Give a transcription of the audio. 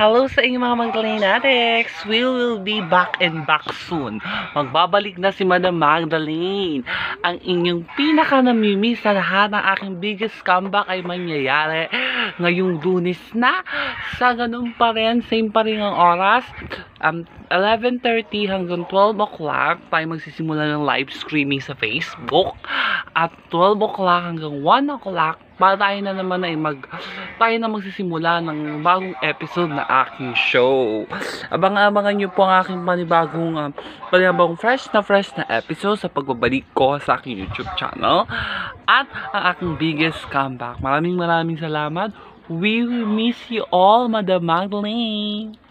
Hello sa inyo mga Magdalene addicts! We will be back and back soon. Magbabalik na si Madam Magdalene. Ang inyong pinaka-namimiss sa lahat ng aking biggest comeback ay mangyayari ngayong Lunes na. Sa ganun pa rin, same pa rin ang oras. 11:30 hanggang 12 o'clock tayo magsisimula ng live streaming sa Facebook. At 12 o'clock hanggang 1 o'clock para tayo na naman ay magsisimula ng bagong episode na aking show. Abangan nyo po ang aking panibagong fresh na episode sa pagbabalik ko sa aking YouTube channel at ang aking biggest comeback. Maraming salamat. We will miss you all, Madam Magdalene.